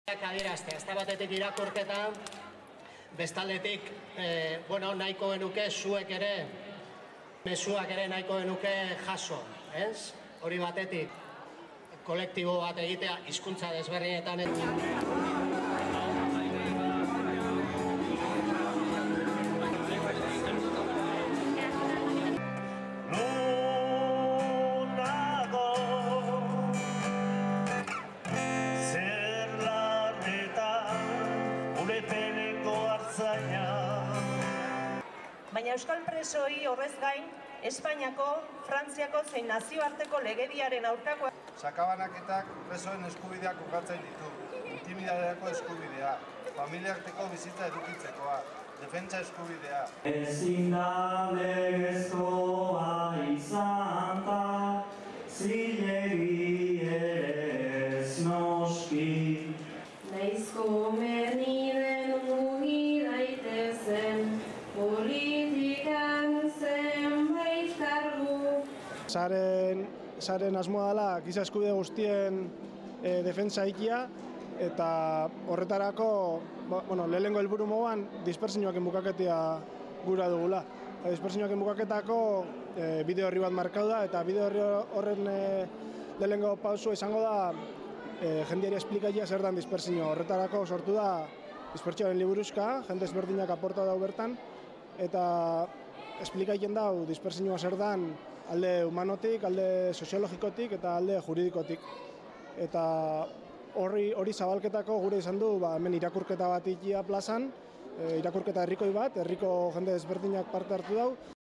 Adieraztea, ez da batetik irakurketa, bestaldetik, nahiko genuke zuek ere, mezuak ere nahiko genuke jaso, ez? Hori batetik, kolektibo bat egitea, hizkuntza desberdinetan. Baina euskal presoi horrez gain, Espainiako, Frantziako zein nazioarteko legediaren aurkako sakabanaketak presoen eskubideak urratzen ditu, intimidadeako eskubidea, familiarteko bizitza edukitzekoa, defentsa eskubidea. Ezin da legezkoa izan da, zilegi ere ez noski. Naizko merniden mugi daitezen, politikan zenbait kargu. Saren asmoa dela giza eskubide guztien defentsa ikia, eta horretarako lehenengo helburu moduan dispertsioak bukaketia gura dugula. Dispertsioak bukaketako bideo horri bat markau da, eta bideo horren lehenengo pausua izango da jendeari esplikaia zer dan dispertsio. Horretarako sortu da dispertsioaren liburuzka, jende ezberdinak aporta dau bertan, eta esplikaien dau dispertsioa zer dan alde humanotik, alde soziologikotik eta alde juridikotik. Eta hori zabalketako gure izan du hemen irakurketa bat ikia plazan, irakurketa herrikoi bat, herriko jende ezberdinak parte hartu dau.